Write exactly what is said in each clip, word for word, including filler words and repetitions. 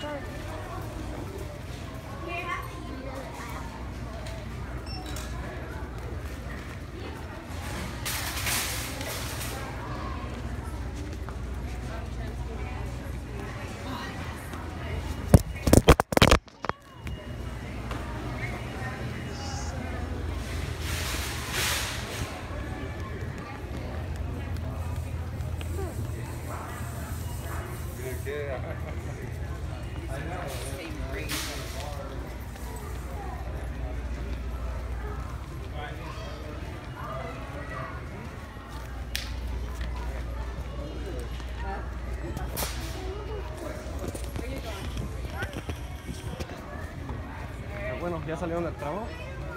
Bueno, ya salieron del tramo.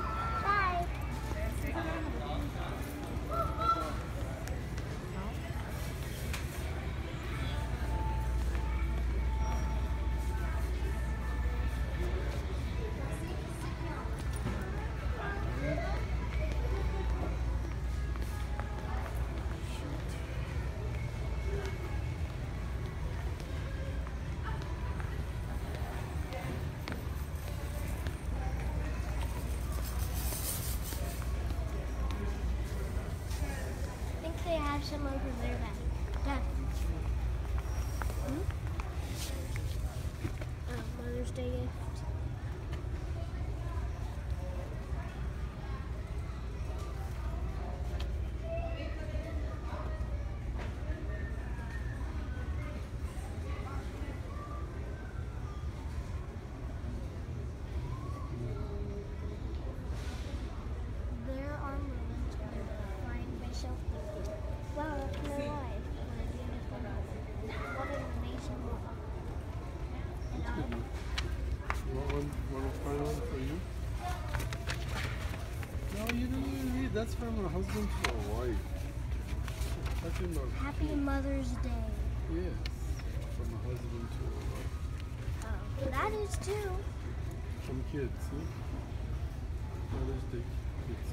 They have some over there back. Dad. Hmm? Oh, Mother's Day gift. There are moments when I find myself thinking, wow, that's my life. What an amazing mom. And I, You want one, want to find one for you? No, you don't even read. That's from a husband to a wife. Happy Mother's Happy Mother's Day. Yes, from a husband to a wife. Oh, that is too. From kids, see? Mother's Day kids.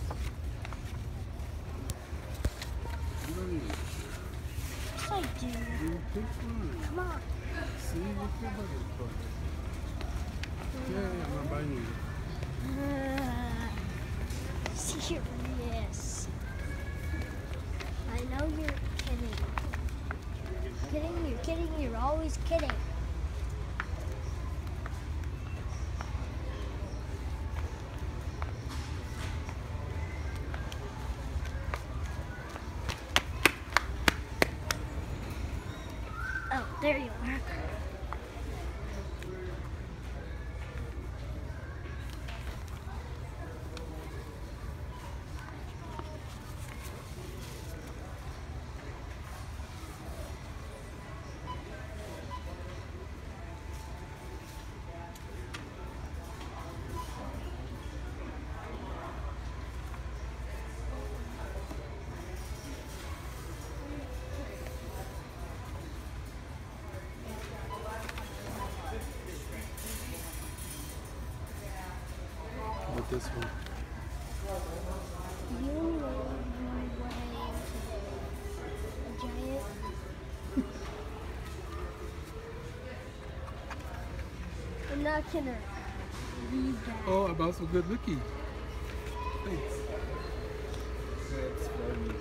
You don't need it. Yes, I do. You pick one. Come on. See, look at the toy. Yeah, yeah, I'm not buying you. Uh, serious. I know you're kidding. Kidding, you're kidding, you're always kidding. Oh, there you are. With this one. You know what I am today? A giant. I'm not gonna leave that. Oh, about so good looking. Thanks. That's funny.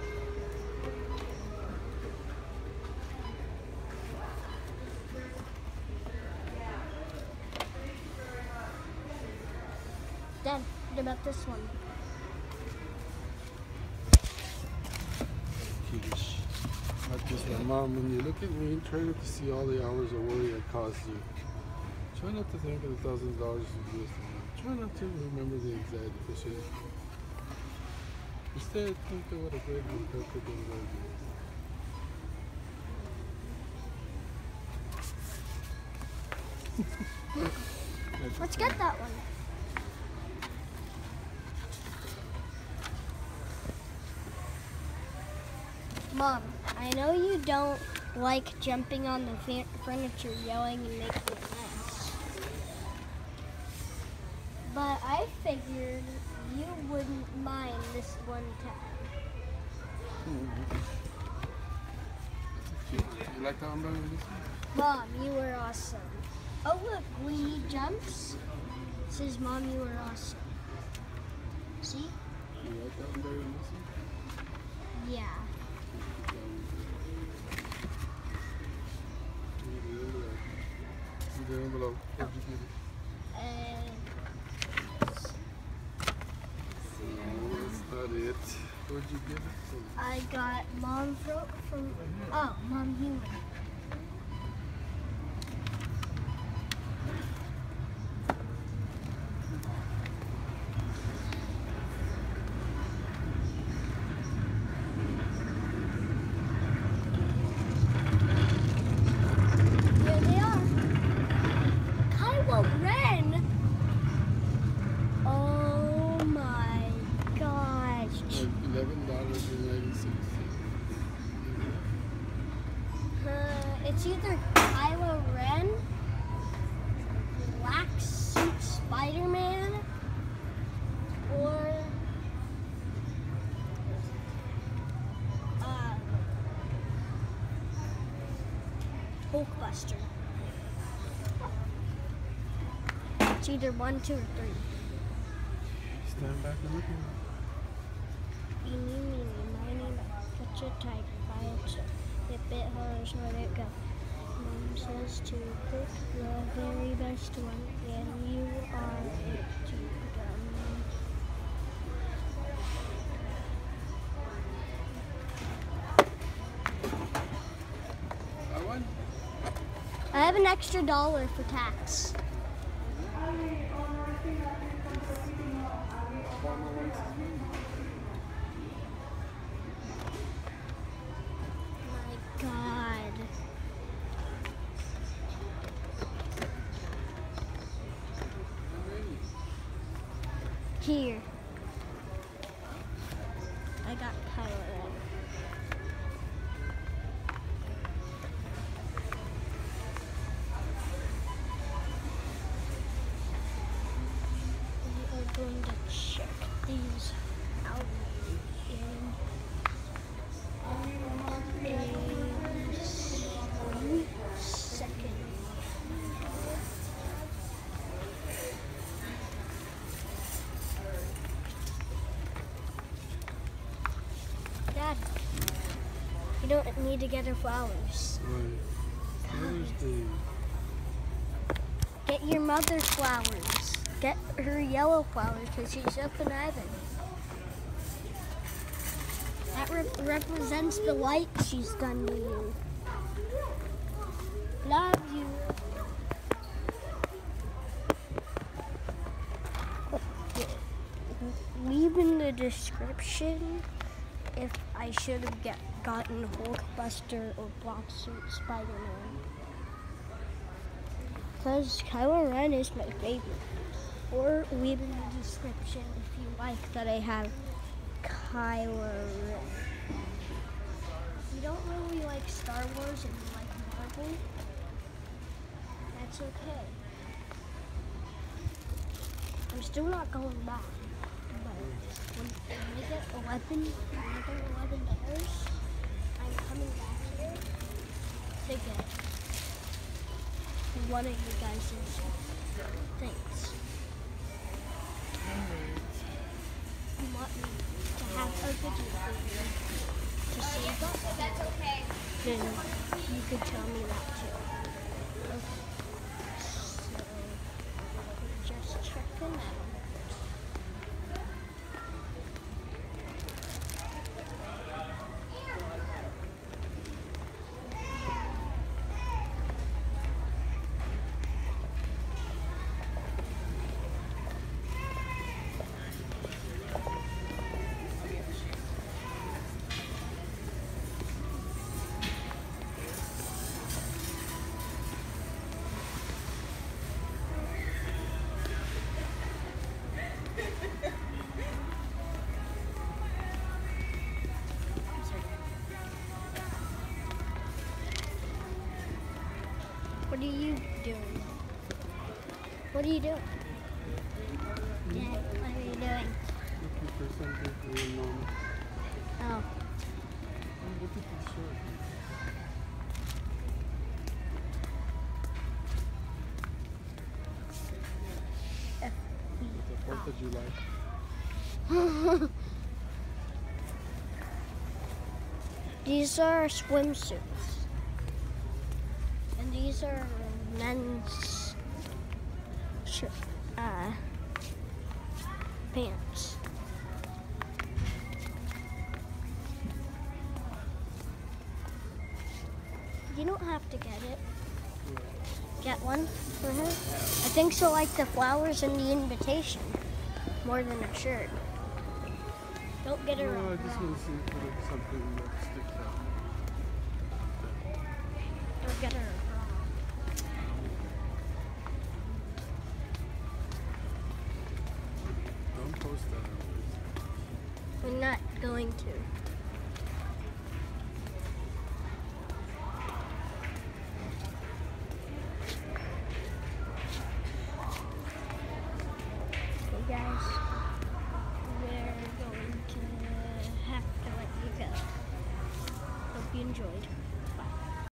Dad, what about this one? Kiddish. Not this one. Mom, when you look at me, try not to see all the hours of worry I caused you. Try not to think of the thousand dollars you used. Try not to remember the anxiety fishes. Instead, think of what a great and perfect Lord is. Let's get that one. Mom, I know you don't like jumping on the fa- furniture, yelling and making a mess. But I figured you wouldn't mind this one time. You like that one better than this one? Mom, you were awesome. Oh look, when he jumps, it says Mom, you were awesome. See? You like that one better than this one? Yeah. See the envelope. Where'd you get it? And No, that's not it. Where'd you get it from? I got Mom from, from oh, Mom Human. Here they are. Kylo Ren. Oh my gosh. Like eleven dollars and ninety-six cents. Uh, it's either Kylo Ren, Black Suit Spider-Man, or uh, Hulkbuster. It's either one, two, or three. Stand back and look at it. Eeny, meeny, miny, catch a tiger by a chip. It bit hers, let it go. Mom says to pick the very best one, and you are it to go. That one? I have an extra dollar for tax. Obama wants his money. My God. I'm ready. Here. I got Kylo Ren. We are going to check these out in a second. Dad, you don't need to get her flowers. Right. Mother's Day. Get your mother flowers. Get her yellow flowers because she's up in heaven. That re- represents the light she's done to you. Love you. Leave in the description if I should have get, gotten Hulkbuster or Black Suit Spider-Man. Because Kylo Ren is my favorite. Or leave in the description if you like that I have Kylo Ren. If you don't really like Star Wars and you like Marvel, that's okay. I'm still not going back. But when I get eleven, another eleven dollars, I'm coming back here to get one of you guys' things. You want me to have a video for you to save up? That's okay. Then you could tell me that too. Okay. So, just checking out. What are you doing? What are you doing? Dad, what are you doing? Looking for something for your mom. Oh, Oh, look at this shirt. that you like. These are swimsuits. And these are men's shirt, uh, pants. You don't have to get it. Get one for her? I think she'll like the flowers and the invitation more than a shirt. Don't get her No, I a just bra. want to see if there's something that sticks out. Don't get her a bra. Don't post that on Facebook. I'm not going to. Okay, guys, we're going to have to let you go. Hope you enjoyed.